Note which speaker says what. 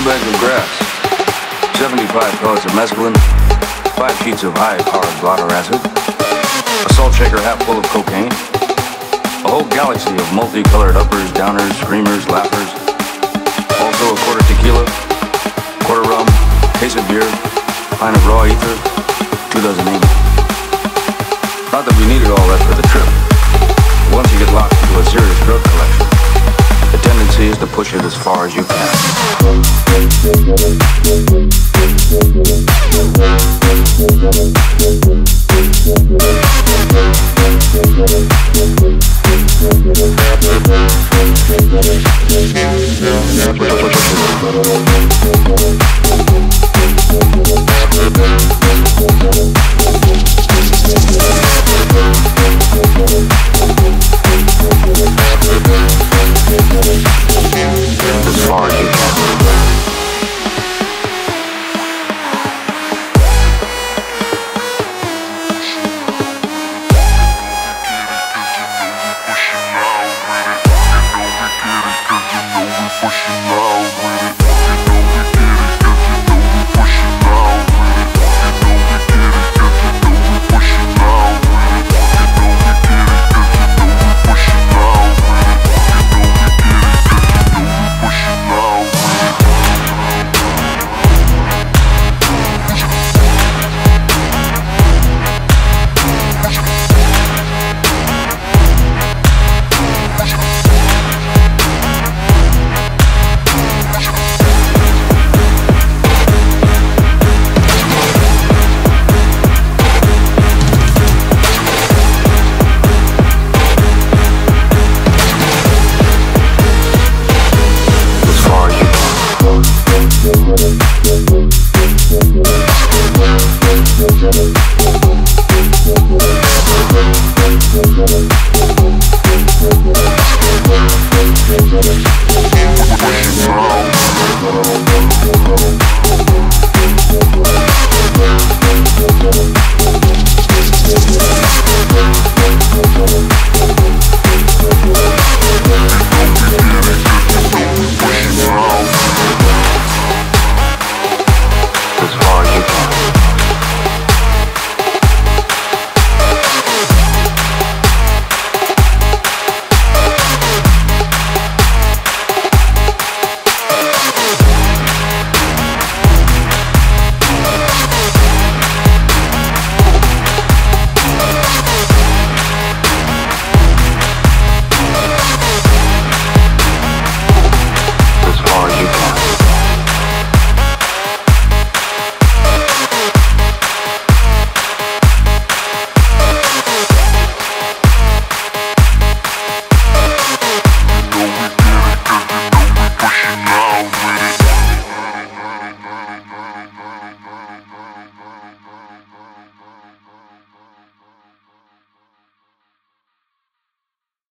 Speaker 1: bags of grass, 75 pellets of mescaline, 5 sheets of high-powered blotter acid, a salt shaker half full of cocaine, a whole galaxy of multicolored uppers, downers, screamers, laughers, also a quarter tequila, quarter rum, case of beer, pint of raw ether, 2 dozen ink. Not that we needed all that for the trip. Once you get locked into a serious drug collection, the tendency is to push it as far as you can. As far as